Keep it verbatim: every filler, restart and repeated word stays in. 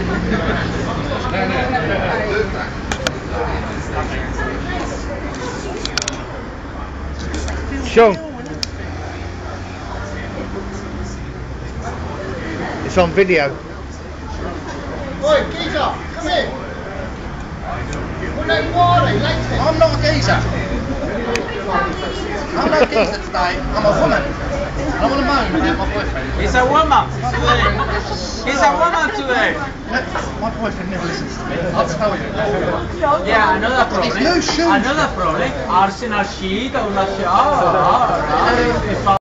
Sean, it's on video. Oi, geezer, come here. What name are they? Later. I'm not a geezer. I'm not a geezer today. I'm a woman. I don't want to moan about my boyfriend. He's a woman today. He's a woman today. My boyfriend never listens to me. I'll tell you. Yeah, another problem. It's no shoes. Another problem. Arsenal sheet or not?